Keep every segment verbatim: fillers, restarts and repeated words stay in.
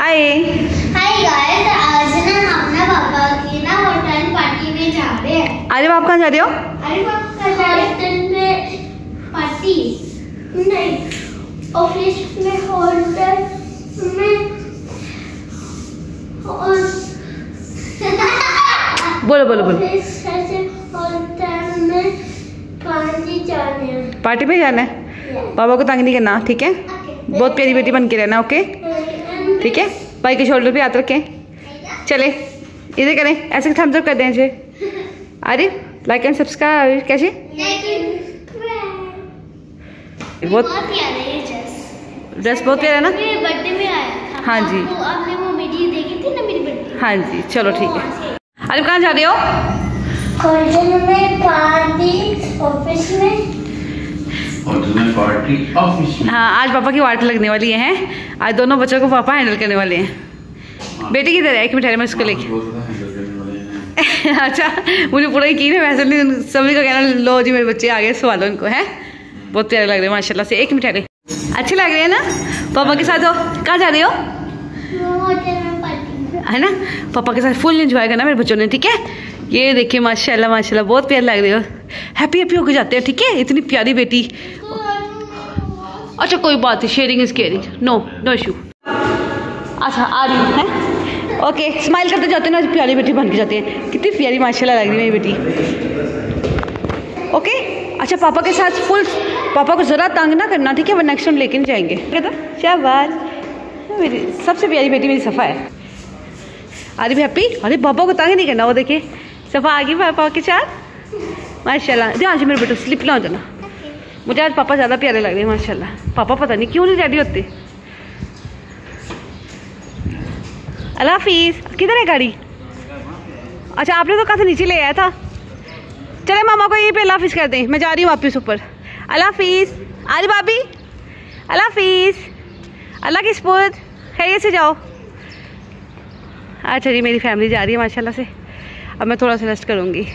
हाय hi guys, आज ना हम ना पापा की ना होटल पार्टी में जा रहे हैं। अरे आप कहाँ जा रहे हो? अरे पापा होटल में पार्टी नहीं, ऑफिस में होटल में बोलो बोलो बोलो। होटल में पार्टी जाने हैं। पार्टी पे जाना है? पापा को तंग नहीं करना, ठीक है? बहुत प्यारी बेटी बन के रहना, ओके? ठीक है, भाई के शोल्डर पे हाथ रखें। चले इधर करें, ऐसे थम्स अप कर दें मुझे। अरे लाइक एंड सब्सक्राइब कैसे? बहुत ड्रेस बहुत प्यारा ना? मेरे बर्थडे में आया था। हाँ जी, तो आपने वो वीडियो देखी थी ना मेरी बर्थडे? हाँ जी, चलो ठीक है। अरे कहाँ जा रहे हो? होटल में पार्टी, ऑफिस में होटल में पार्टी, ऑफिस में। हाँ, आज पापा की पार्टी लगने वाली है। आज दोनों बच्चों को पापा हैंडल करने वाले हैं। बेटी किधर है? एक मिनट है, मैं उसको लेके। अच्छा, मुझे पूरा यकीन है, वैसे नहीं सभी का कहना लो जी मेरे बच्चे आ गए, सवालो इनको है। बहुत प्यारे लग रहे हैं माशाल्लाह से। एक मिनट है, अच्छे लग रहे हैं ना? पापा के साथ हो? कहाँ जा रहे हो? होटल में पार्टी है ना? पापा के साथ फुल एंजॉय करना मेरे बच्चों ने, ठीक है? ये देखिए माशाल्लाह माशाल्लाह बहुत प्यारे लग रहे हो। हैप्पी हैप्पी होके जाते हैं, ठीक है? इतनी प्यारी बेटी। अच्छा कोई बात नहीं, sharing is caring, no no issue. अच्छा आ रही है, ओके। स्माइल करते जाते हैं ना, प्यारी बेटी बन के जाते हैं। कितनी प्यारी माशाल्लाह लग रही है मेरी बेटी, ओके। अच्छा पापा के साथ फुल, पापा को ज़रा तंग ना करना, ठीक है? वो नेक्स्ट टाइम लेके नहीं जाएंगे, कहता शाबाश। मेरी सबसे प्यारी बेटी मेरी सफ़ा है। अरे भी हैप्पी, अरे पापा को तंग नहीं करना। वो देखिए सफ़ा आ गई पापा के साथ माशाल्लाह। ध्यान से मेरे बेटे स्लिप ना हो जाना। मुझे आज पापा ज़्यादा प्यारे लग रहे हैं माशाल्लाह। पापा पता नहीं क्यों नहीं रेडी होते। अल्लाह हाफिज़। किधर है गाड़ी? अच्छा आपने तो कहाँ से नीचे ले आया था। चले मामा को यहीं पे अल्लाह हाफिज़ कर दें, मैं जा रही हूँ वापस ऊपर। अल्लाह हाफिज़। अरे भाभी अल्लाह हाफिज़, अल्लाह की स्पुर्द, खैरियत से जाओ। अच्छा जी, मेरी फैमिली जा रही है माशाल्लाह से। अब मैं थोड़ा सा रेस्ट करूँगी।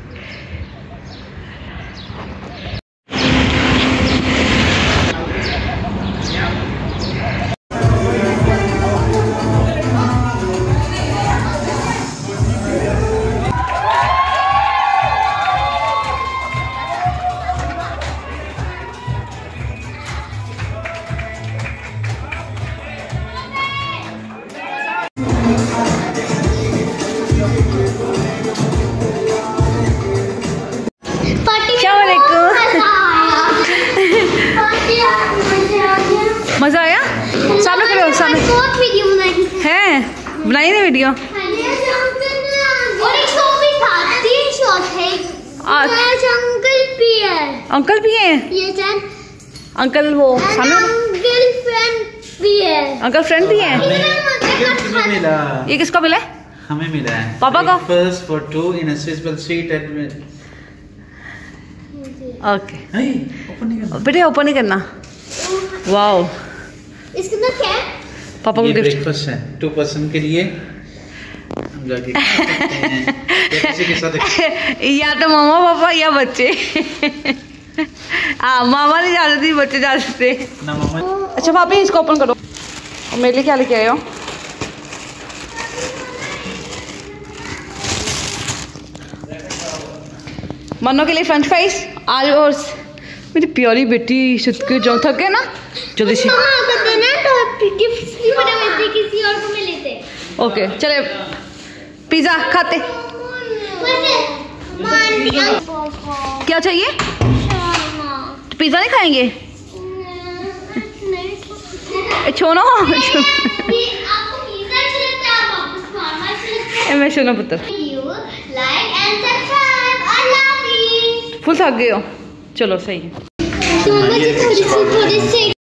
मजा आया? सामने खड़े हो, सामने बहुत वीडियो बनाई है। बनाई ना वीडियो? और एक शो भी था, तीन शो थे। आज अंकल भी है। अंकल भी हैं? ये जान अंकल वो सामने। अंकल फ्रेंड भी है। अंकल फ्रेंड भी हैं? हमें मिला। ये किसको मिला है? हमें मिला है। पापा को? First for two in a Swissville seat at me. Okay. नहीं, ओपन नहीं करना। बेटे ओपन नहीं करना। वाओ, इसके अंदर क्या है? पापा को ये गिफ्ट। ब्रेकफास्ट है टू पर्सन के लिए। हम जाके खा सकते हैं या किसी के साथ। या तो मामा पापा या बच्चे। हाँ, मामा नहीं जा सकती, बच्चे जा सकते। ना मामा। अच्छा भाभी इसको ओपन करो। और मेरे लिए क्या लेके आए हो? मन्नो के लिए फ्रेंच फ्राइज। आज और मेरी प्यारी बेटी सुटके जाओ, थक गए ना जल्दी से। गिफ्ट्स भी बना देते, किसी और को मिले थे। ओके चले पिज्जा खाते। क्या चाहिए? पिज्जा नहीं खाएंगे? छोनो मैं सुनो पुत्र, फुल थक गए हो? चलो सही है।